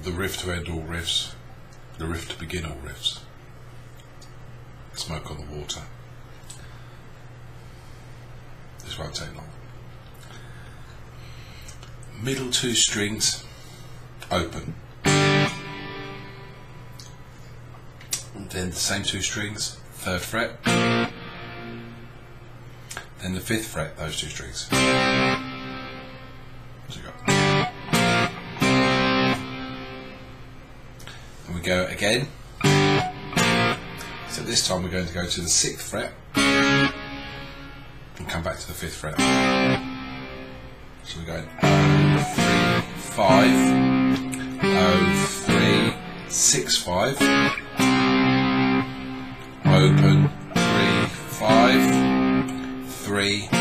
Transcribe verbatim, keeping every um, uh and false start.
the riff to end all riffs, the riff to begin all riffs. Smoke on the Water. This won't take long. Middle two strings open, and then the same two strings, third fret, then the fifth fret, those two strings. So we go. And we go again. So this time we're going to go to the sixth fret and come back to the fifth fret. So we're going oh, three, five, oh, three, six, five, open, three, five, three,